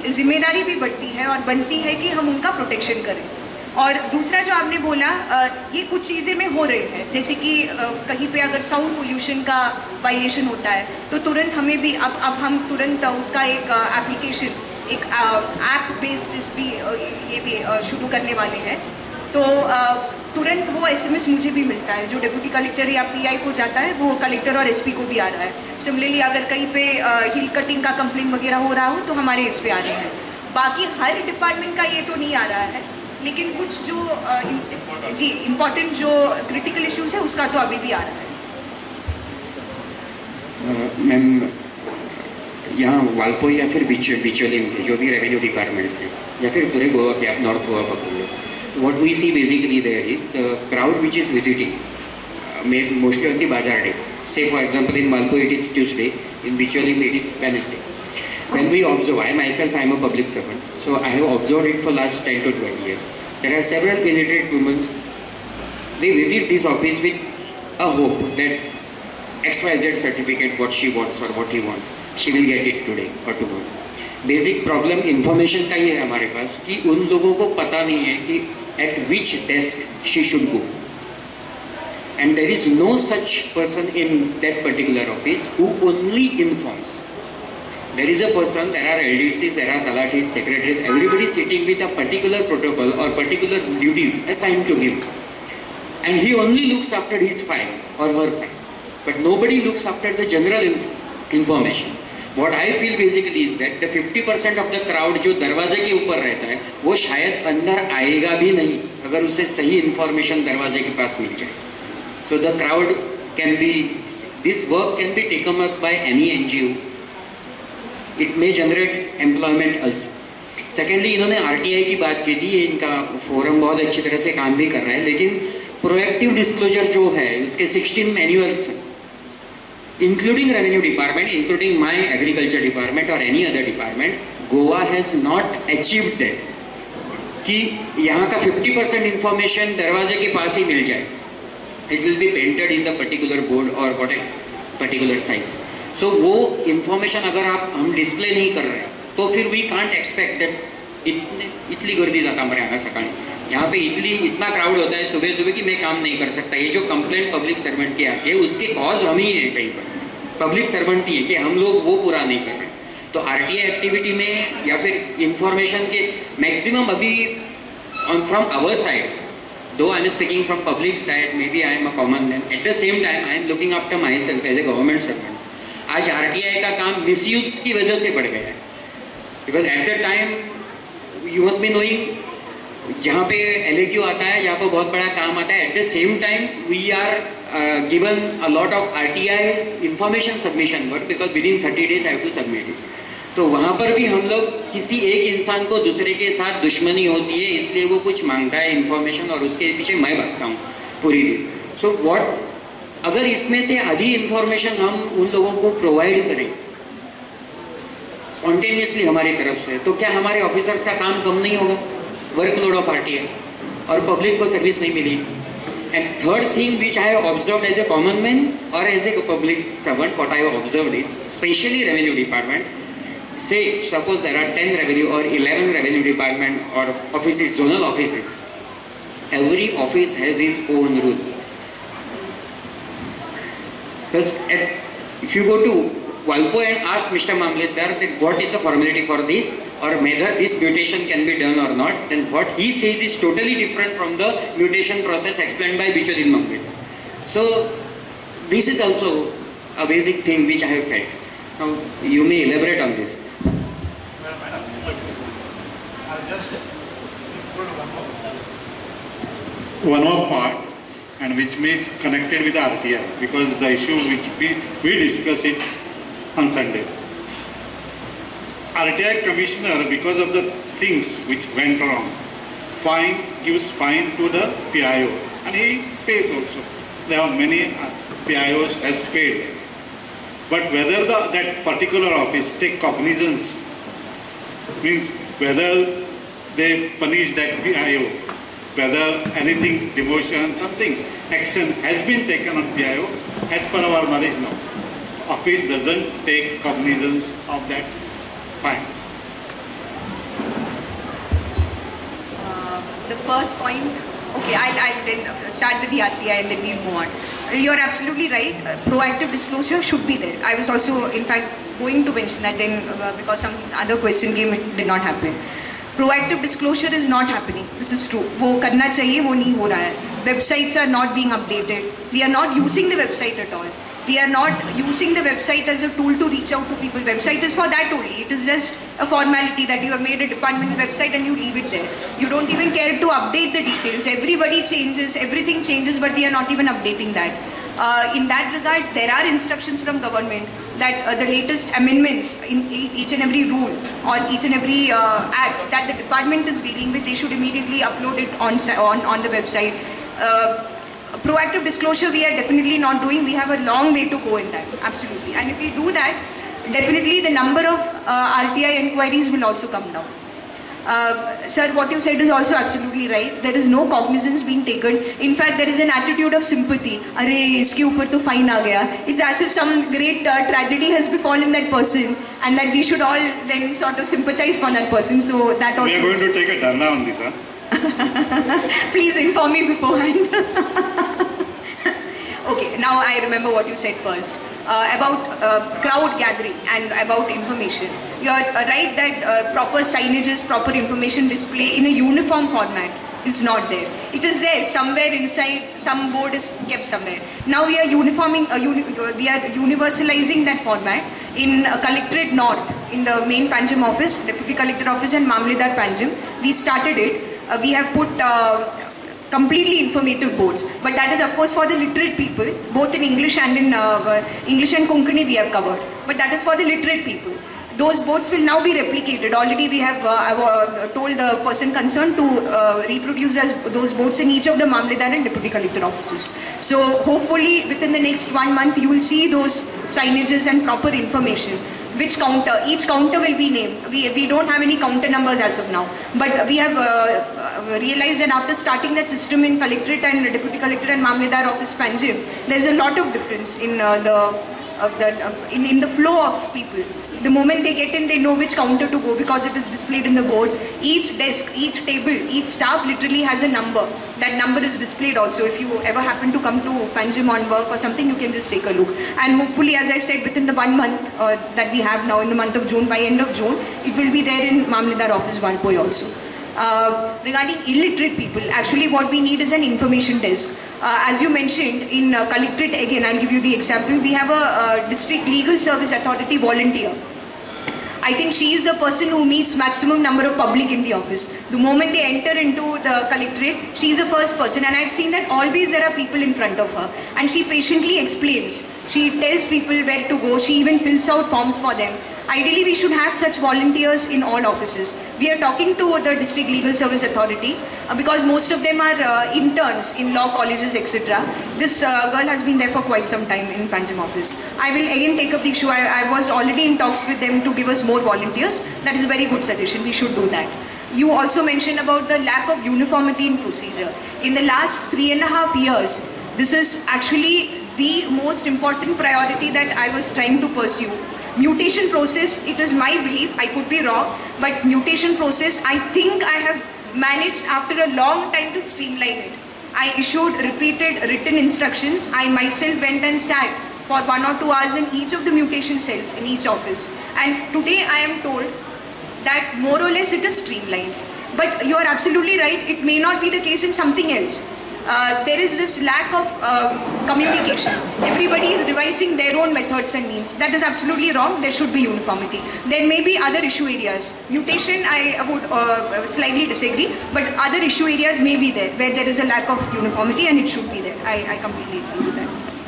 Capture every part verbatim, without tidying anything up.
जिम्मेदारी भी बढ़ती है और बनती है कि हम उनका प्रोटेक्शन करें। और दूसरा जो आपने बोला, ये कुछ चीज़ें में हो रही है, जैसे कि कहीं पे अगर साउंड पोल्यूशन का वायलेशन होता है तो तुरंत हमें भी अब अब हम तुरंत उसका एक एप्लीकेशन, एक ऐप बेस्ड भी ये भी शुरू करने वाले हैं। तो तुरंत वो एसएमएस मुझे भी मिलता है, जो डिप्टी कलेक्टर या पीआई को जाता है वो कलेक्टर और एसपी को भी आ रहा है। सिमिलरली अगर कहीं पे हिल कटिंग का कंप्लेन वगैरह हो रहा हो तो हमारे इस पे आ रहे हैं। बाकी हर डिपार्टमेंट का ये तो नहीं आ रहा है, लेकिन कुछ जो आ, जी इम्पोर्टेंट जो क्रिटिकल इश्यूज है उसका तो अभी भी आ रहा है। मैम, यहाँ वालपो या फिर बीच बिचौली में जो भी रेवेन्यू डिपार्टमेंट्स हैं या फिर पूरे गोवा के, आप नॉर्थ गोवा पकड़ लो, what we see basically there is the crowd which is visiting uh, mostly on the bazaar day. Say for example in Malpo it is Tuesday, in Bicholi it is Wednesday. When we observe, I myself I am a public servant, so I have observed it for last ten to twelve years. There are several illiterate women, they visit this office with a hope that X Y Z certificate, what she wants or what he wants, she will get it today or tomorrow. Basic problem information का ही है हमारे पास कि उन लोगों को पता नहीं है कि at which desk she should go, and there is no such person in that particular office who only informs. There is a person, there are L D Cs, there are Talatis, secretaries, everybody sitting with a particular protocol or particular duties assigned to him, and he only looks after his file or her file, but nobody looks after the general inf information. What I feel basically is that the fifty percent of the crowd जो दरवाजे के ऊपर रहता है वो शायद अंदर आएगा भी नहीं अगर उसे सही इंफॉर्मेशन दरवाजे के पास मिल जाए. So the crowd can be, this work can be taken up by any N G O. It may generate employment also. Secondly, इन्होंने R T I की बात की थी, इनका फोरम बहुत अच्छी तरह से काम भी कर रहा है, लेकिन प्रोएक्टिव डिस्क्लोजर जो है उसके सिक्सटीन मैनुअल्स हैं, including revenue department, including my agriculture department or any other department, Goa has not achieved that कि यहाँ का fifty percent information दरवाजे के पास ही मिल जाए. It will be painted in the particular board or what a particular size. So वो information अगर आप हम display नहीं कर रहे तो फिर we can't expect that इतने इतनी गर्दी जाता हमारे यहाँ सकाळी, यहाँ पे इतनी इतना क्राउड होता है सुबह सुबह कि मैं काम नहीं कर सकता. ये जो कंप्लेंट पब्लिक सर्वेंट की आती है उसके कॉज हम ही हैं, कहीं पर पब्लिक सर्वेंट ही है कि हम लोग वो पूरा नहीं कर रहे. तो आरटीआई एक्टिविटी में या फिर इंफॉर्मेशन के मैक्सिमम अभी from our side, though I am speaking from public side, maybe I am a common man, at the same time I am looking after myself as a government servant. आज RTI का काम misuse की वजह से बढ़ गया है, because at the time you must be knowing जहाँ पे एल ए क्यू आता है, जहाँ पर बहुत बड़ा काम आता है, at the same time we are given a lot of R T I information submission work, because within thirty days I have to submit it. तो वहाँ पर भी हम लोग किसी एक इंसान को दूसरे के साथ दुश्मनी होती है, इसलिए वो कुछ मांगता है इंफॉर्मेशन और उसके पीछे मैं भागता हूँ पूरी दिन. सो so, व्हाट अगर इसमें से आधी इंफॉर्मेशन हम उन लोगों को प्रोवाइड करें स्पॉन्टेनियसली हमारी तरफ से, तो क्या हमारे ऑफिसर्स का काम कम नहीं होगा, वर्कलोड ऑफ आरटीआई, और पब्लिक को सर्विस नहीं मिलेगी. And third thing which I have observed as a common man और as a public servant, what I have observed is specially revenue department. Say suppose there are ten revenue or eleven revenue department or offices, zonal offices, every office has its own rule. Because at, if you go to Valpo and ask Mister Mamletdar that what is the formality for this or whether this mutation can be done or not, then what he says is totally different from the mutation process explained by Bichodin Mamletdar. So this is also a basic thing which I have felt. Now you may elaborate on this. Just one more part, and which means connected with the R T I, because the issue which we, we discuss it on Sunday. R T I commissioner, because of the things which went wrong, fines, gives fine to the P I O, and he pays also. There are many P I Os has paid, but whether the, that particular office take cognizance, means whether they punish that P I O, whether anything, demotion, something, action has been taken on P I O, as per our knowledge, no. Office doesn't take cognizance of that fine. first point, okay, I'll, I'll then start with the R T I and then we'll move on. You're absolutely right. Uh, proactive disclosure should be there. I was also, in fact, going to mention that then uh, because some other question came, it did not happen. Proactive disclosure is not happening. This is true. वो करना चाहिए, वो नहीं हो रहा है. Websites are not being updated. We are not using the website at all. We are not using the website as a tool to reach out to people. Website is for that only. It is just a formality that you have made a departmental website and you leave it there. You don't even care to update the details. Everybody changes, everything changes, but we are not even updating that. Uh, in that regard, there are instructions from government that uh, the latest amendments in each and every rule or each and every uh, act that the department is dealing with, they should immediately upload it on, on, on the website. Uh, Proactive disclosure we are definitely not doing. We have a long way to go in that, absolutely. And if we do that, definitely the number of uh, R T I inquiries will also come down. Uh, sir, what you said is also absolutely right. There is no cognizance being taken. In fact, there is an attitude of sympathy. Arey, iske upar to fine aa gaya. It's as if some great uh, tragedy has befallen that person and that we should all then sort of sympathize for that person. So that also... We are going to take a dharna on this, huh? Please inform me beforehand. Okay, now I remember what you said first uh, about uh, crowd gathering and about information. You are uh, right that uh, proper signages, proper information display in a uniform format is not there. It is there somewhere inside, some board is kept somewhere. Now we are uniforming, uh, uni we are universalizing that format in uh, Collectorate North, in the main Panjim office, Deputy Collector office and Mamledar Panjim. We started it. Uh, we have put uh, completely informative boards, but that is of course for the literate people, both in English and in uh, English and Konkani we have covered, but that is for the literate people. Those boards will now be replicated. Already we have uh, uh, told the person concerned to uh, reproduce as those boards in each of the Mamledar and Deputy Collector offices. So hopefully within the next one month you will see those signages and proper information. Which counter, each counter will be named. We, we don't have any counter numbers as of now. But we have uh, uh, realized that after starting that system in Collectorate and Deputy Collector and Mamledar office Panjim, there's a lot of difference in uh, the, uh, the uh, in, in the flow of people. The moment they get in, they know which counter to go because it is displayed in the board. Each desk, each table, each staff literally has a number. That number is displayed also. If you ever happen to come to Panjim on work or something, you can just take a look. And hopefully, as I said, within the one month uh, that we have now in the month of June, by end of June, it will be there in Mamledar office Valpoi also. Uh, regarding illiterate people, actually what we need is an information desk. Uh, as you mentioned, in uh, Collectorate, again, I'll give you the example, we have a uh, District Legal Service Authority volunteer. I think she is a person who meets maximum number of public in the office. The moment they enter into the collectorate, she is the first person, and I've seen that always there are people in front of her, and she patiently explains. She tells people where to go, she even fills out forms for them. Ideally, we should have such volunteers in all offices. We are talking to the District Legal Service Authority uh, because most of them are uh, interns in law colleges, et cetera. This uh, girl has been there for quite some time in Panjim office. I will again take up the issue. I, I was already in talks with them to give us more volunteers. That is a very good suggestion. We should do that. You also mentioned about the lack of uniformity in procedure. In the last three and a half years, this is actually the most important priority that I was trying to pursue. Mutation process, it is my belief, I could be wrong, but mutation process, I think I have managed after a long time to streamline it. I issued repeated written instructions. I myself went and sat for one or two hours in each of the mutation cells in each office. And today I am told that more or less it is streamlined. But you are absolutely right, it may not be the case in something else. Uh, there is this lack of uh, communication. Everybody is devising their own methods and means. That is absolutely wrong. There should be uniformity. There may be other issue areas. Mutation, I would uh, slightly disagree, but other issue areas may be there where there is a lack of uniformity and it should be there. I, I completely agree with that.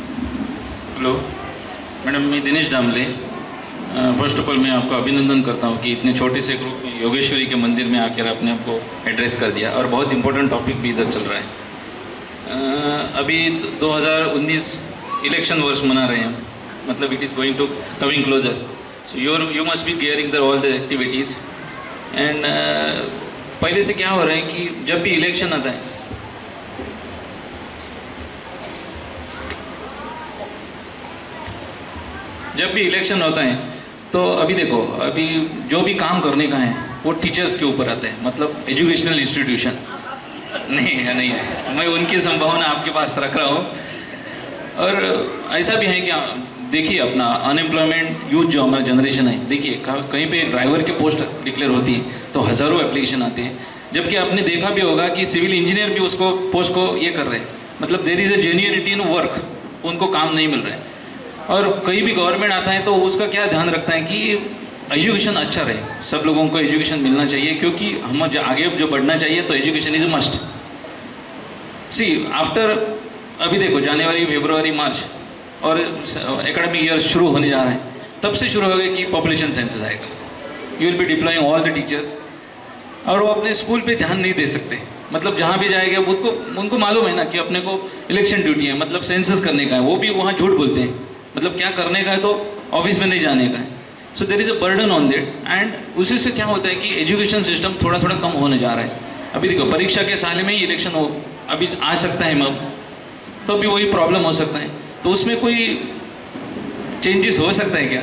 Hello, Madam, मैं Dinesh Damle. First of all मैं आपका अभिनंदन करता हूँ कि इतने छोटे से ग्रुप में योगेश्वरी के मंदिर में आकर आपने आपको एड्रेस कर दिया और बहुत इंपॉर्टेंट टॉपिक भी इधर चल रहा है. अभी दो हज़ार उन्नीस इलेक्शन वर्ष मना रहे हैं, मतलब it is going to coming closer, so you you must be gearing the all the activities. And पहले से क्या हो रहा है कि जब भी इलेक्शन आता है जब भी इलेक्शन होता है तो अभी देखो, अभी जो भी काम करने का है वो टीचर्स के ऊपर आता है, मतलब एजुकेशनल इंस्टीट्यूशन. नहीं है, नहीं है, मैं उनकी संभावना आपके पास रख रहा हूँ। और ऐसा भी है कि देखिए अपना अनएम्प्लॉयमेंट यूथ जो हमारा जनरेशन है, देखिए कहीं पे ड्राइवर के पोस्ट डिक्लेयर होती है तो हज़ारों एप्लीकेशन आते हैं, जबकि आपने देखा भी होगा कि सिविल इंजीनियर भी उसको पोस्ट को ये कर रहे हैं, मतलब there is a genuinity in work, उनको काम नहीं मिल रहा है। और कहीं भी गवर्नमेंट आता है तो उसका क्या ध्यान रखता है कि एजुकेशन अच्छा रहे, सब लोगों को एजुकेशन मिलना चाहिए, क्योंकि हम आगे जो बढ़ना चाहिए तो education is must. See after अभी देखो जनवरी फरवरी मार्च और एकेडमिक ईयर शुरू होने जा रहे हैं, तब से शुरू हो गए कि पॉपुलेशन सेंसस आएगा, you will be deploying all the teachers, और वो अपने स्कूल पे ध्यान नहीं दे सकते, मतलब जहाँ भी जाएगा उनको उनको मालूम है ना कि अपने को इलेक्शन ड्यूटी है, मतलब सेंसस करने का है, वो भी वहाँ झूठ बोलते हैं, मतलब क्या करने का है तो ऑफिस में नहीं जाने का है। So there is a burden on that, and उसी से क्या होता है कि एजुकेशन सिस्टम थोड़ा थोड़ा कम होने जा रहा है। अभी देखो परीक्षा के साल में ही इलेक्शन हो, अभी आ सकता है मैम, तो अभी वही प्रॉब्लम हो सकता है, तो उसमें कोई चेंजेस हो सकता है क्या?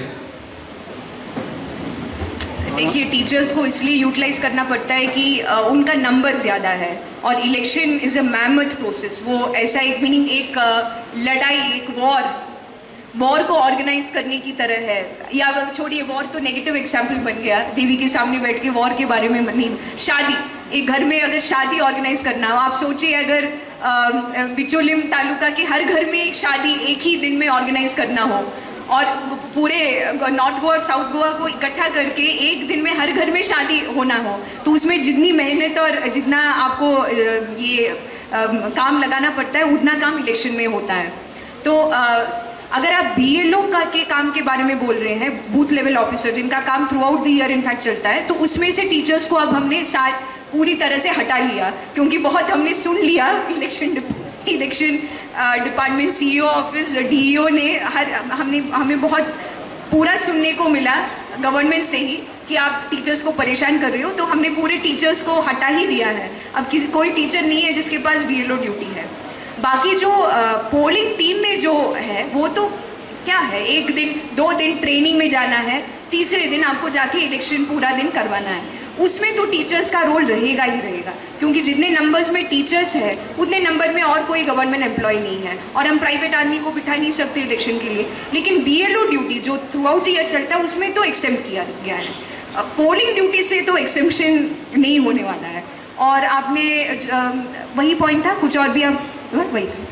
देखिए टीचर्स को इसलिए यूटिलाइज करना पड़ता है कि uh, उनका नंबर ज़्यादा है, और election is a mammoth process, वो ऐसा एक मीनिंग एक uh, लड़ाई, एक वॉर वॉर को ऑर्गेनाइज करने की तरह है। या छोड़िए वॉर तो नेगेटिव एग्जाम्पल बन गया, टीवी के सामने बैठ के वॉर के बारे में नहीं, शादी, एक घर में अगर शादी ऑर्गेनाइज करना हो, आप सोचिए अगर बिचोलिम तालुका के हर घर में एक शादी एक ही दिन में ऑर्गेनाइज करना हो, और पूरे नॉर्थ गोवा और साउथ गोवा को इकट्ठा करके एक दिन में हर घर में शादी होना हो, तो उसमें जितनी मेहनत और जितना आपको ये काम लगाना पड़ता है उतना काम इलेक्शन में होता है। तो अगर आप बीएलओ का के काम के बारे में बोल रहे हैं, बूथ लेवल ऑफिसर जिनका काम throughout the year in fact चलता है, तो उसमें से टीचर्स को अब हमने साथ पूरी तरह से हटा लिया, क्योंकि बहुत हमने सुन लिया election election department CEO office DEO ने हर हमने हमें बहुत पूरा सुनने को मिला गवर्नमेंट से ही कि आप टीचर्स को परेशान कर रहे हो, तो हमने पूरे टीचर्स को हटा ही दिया है। अब किसी कोई टीचर नहीं है जिसके पास बीएलओ ड्यूटी है। बाकी जो पोलिंग टीम में जो है वो तो क्या है, एक दिन दो दिन ट्रेनिंग में जाना है, तीसरे दिन आपको जाके इलेक्शन पूरा दिन करवाना है, उसमें तो टीचर्स का रोल रहेगा ही रहेगा, क्योंकि जितने नंबर्स में टीचर्स है उतने नंबर में और कोई गवर्नमेंट एम्प्लॉय नहीं है, और हम प्राइवेट आदमी को बिठा नहीं सकते इलेक्शन के लिए। लेकिन बीएलओ ड्यूटी जो थ्रू आउट द ईयर चलता है उसमें तो एक्सेम्प्ट किया गया है, पोलिंग ड्यूटी से तो एक्सेम्पशन नहीं होने वाला है। और आपने वही पॉइंट था, कुछ और भी आप वही था।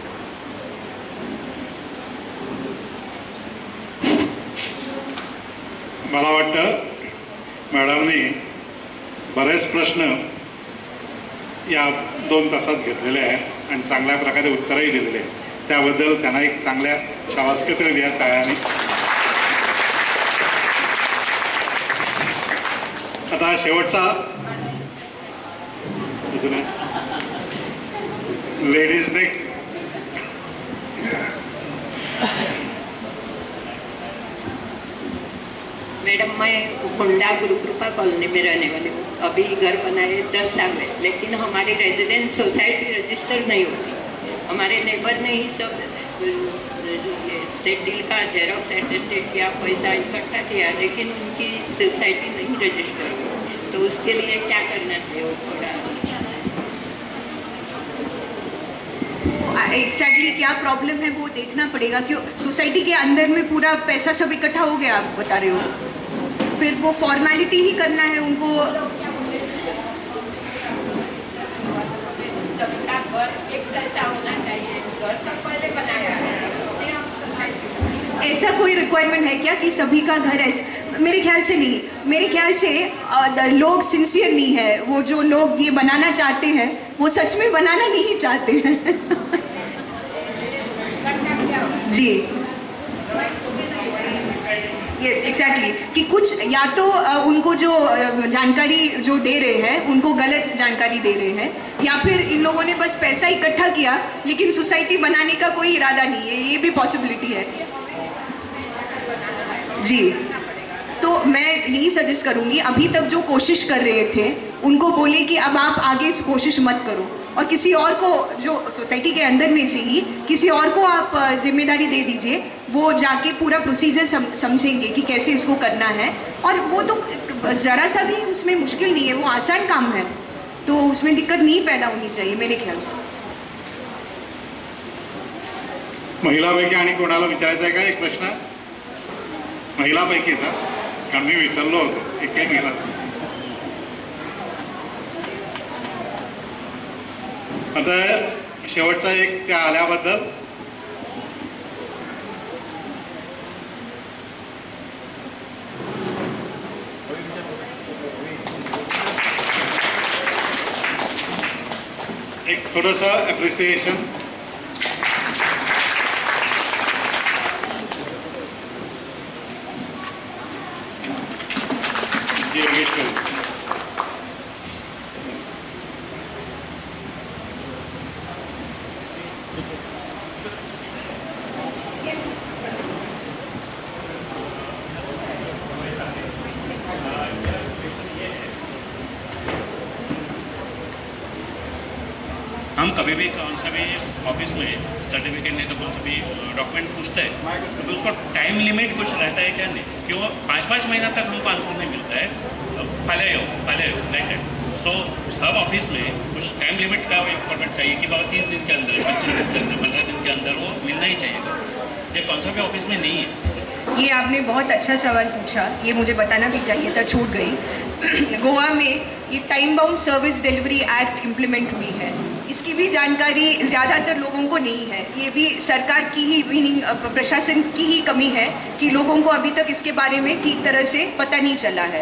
मला वाटतं मॅडमनी बरेच प्रश्न या दोन तासात घेतलेले आहेत आणि चांगल्या प्रकारे उत्तरही दिलेले आहेत, त्याबद्दल त्यांना एक चांगल्या शाबासकी तरी द्या टाळ्याने। आता शेवटचा लेडीजने मैडम, मैं हुंडा गुरुकृपा कॉलोनी में रहने वाली हूँ। अभी घर बनाए दस साल में, लेकिन हमारी रेजिडेंस सोसाइटी रजिस्टर नहीं होती। हमारे नेबर ने ही सब स्टेट डील का जेरॉक्स एटेस्टेट किया, पैसा इकट्ठा किया, लेकिन उनकी सोसाइटी नहीं रजिस्टर हुई। तो उसके लिए क्या करना चाहिए? वो थोड़ा एग्जैक्टली exactly क्या प्रॉब्लम है वो देखना पड़ेगा। क्यों सोसाइटी के अंदर में पूरा पैसा सब इकट्ठा हो गया, आप बता रहे हो, फिर वो फॉर्मेलिटी ही करना है उनको। ऐसा कोई रिक्वायरमेंट है क्या कि सभी का घर ऐसे? मेरे ख्याल से नहीं, मेरे ख्याल से आ, लोग सिंसियर नहीं है, वो जो लोग ये बनाना चाहते हैं वो सच में बनाना नहीं चाहते हैं। जी यस एग्जैक्टली, कि कुछ या तो उनको जो जानकारी जो दे रहे हैं उनको गलत जानकारी दे रहे हैं, या फिर इन लोगों ने बस पैसा इकट्ठा किया लेकिन सोसाइटी बनाने का कोई इरादा नहीं है, ये भी पॉसिबिलिटी है। जी तो मैं यही सजेस्ट करूँगी, अभी तक जो कोशिश कर रहे थे उनको बोले कि अब आप आगे से कोशिश मत करो, और किसी और को जो सोसाइटी के अंदर में से ही किसी और को आप जिम्मेदारी दे दीजिए, वो जाके पूरा प्रोसीजर सम, समझेंगे कि कैसे इसको करना है। और वो तो ज़रा सा भी उसमें मुश्किल नहीं है, वो आसान काम है। तो उसमें दिक्कत नहीं पैदा होनी चाहिए मेरे ख्याल से। महिलापैकी आणि कोणाला विचारायचं आहे का एक प्रश्न? महिलापैकीचा, कारण मी विसरलो होतो, एक काही महिला. आता शेवटचा एक त्या आल्याबद्दल एक थोडंसं ॲप्रिसिएशन. हम कभी भी कौन सा भी ऑफिस में सर्टिफिकेट नहीं तो कौन सा भी डॉक्यूमेंट पूछते हैं तो उसको टाइम लिमिट कुछ रहता है क्या? नहीं, क्यों पाँच पाँच महीना तक हमको आंसर नहीं मिलता है. पहले हो पहले हो लाइक दैट. सो सब ऑफिस में कुछ टाइम लिमिट का फॉर्मेट चाहिए कि बाबा तीस दिन के अंदर, पच्चीस दिन के अंदर, पंद्रह दिन के अंदर वो मिलना ही चाहिए. ये कौन सा भी ऑफिस में नहीं है. ये आपने बहुत अच्छा सवाल पूछा, ये मुझे बताना भी चाहिए था, छूट गई. गोवा में ये time bound service delivery act implement हुई है. इसकी भी जानकारी ज़्यादातर लोगों को नहीं है. ये भी सरकार की ही मीनिंग प्रशासन की ही कमी है कि लोगों को अभी तक इसके बारे में ठीक तरह से पता नहीं चला है.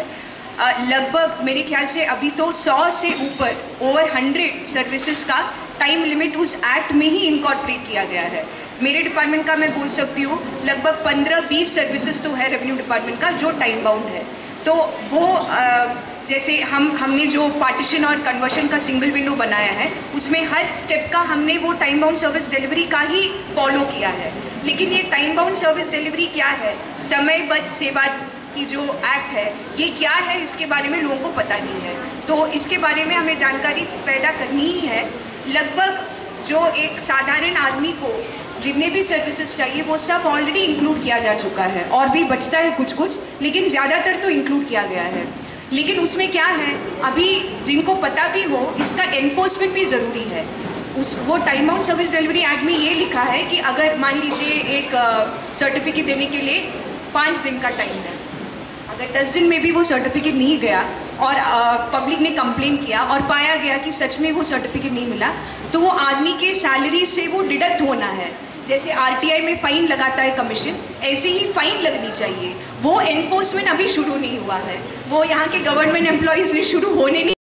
लगभग मेरे ख्याल से अभी तो सौ से ऊपर ओवर हंड्रेड सर्विसेज का टाइम लिमिट उस एक्ट में ही इनकॉर्पोरेट किया गया है. मेरे डिपार्टमेंट का मैं बोल सकती हूँ लगभग पंद्रह बीस सर्विसेज तो है रेवेन्यू डिपार्टमेंट का जो टाइम बाउंड है. तो वो आ, जैसे हम हमने जो पार्टीशन और कन्वर्शन का सिंगल विंडो बनाया है उसमें हर स्टेप का हमने वो टाइम बाउंड सर्विस डिलीवरी का ही फॉलो किया है. लेकिन ये टाइम बाउंड सर्विस डिलीवरी क्या है, समयबद्ध सेवा की जो एक्ट है ये क्या है, इसके बारे में लोगों को पता नहीं है. तो इसके बारे में हमें जानकारी पैदा करनी ही है. लगभग जो एक साधारण आदमी को जितने भी सर्विसेज चाहिए वो सब ऑलरेडी इंक्लूड किया जा चुका है. और भी बचता है कुछ कुछ, लेकिन ज़्यादातर तो इंक्लूड किया गया है. लेकिन उसमें क्या है, अभी जिनको पता भी हो इसका एनफोर्समेंट भी ज़रूरी है. उस वो time out service delivery act में ये लिखा है कि अगर मान लीजिए एक सर्टिफिकेट देने के लिए पाँच दिन का टाइम है, अगर दस दिन में भी वो सर्टिफिकेट नहीं गया और पब्लिक ने कंप्लेन किया और पाया गया कि सच में वो सर्टिफिकेट नहीं मिला, तो वो आदमी के सैलरी से वो डिडक्ट होना है. जैसे आरटीआई में फ़ाइन लगाता है कमीशन, ऐसे ही फ़ाइन लगनी चाहिए. वो एनफोर्समेंट अभी शुरू नहीं हुआ है, वो यहाँ के गवर्नमेंट एम्प्लॉयज़ ने शुरू होने नहीं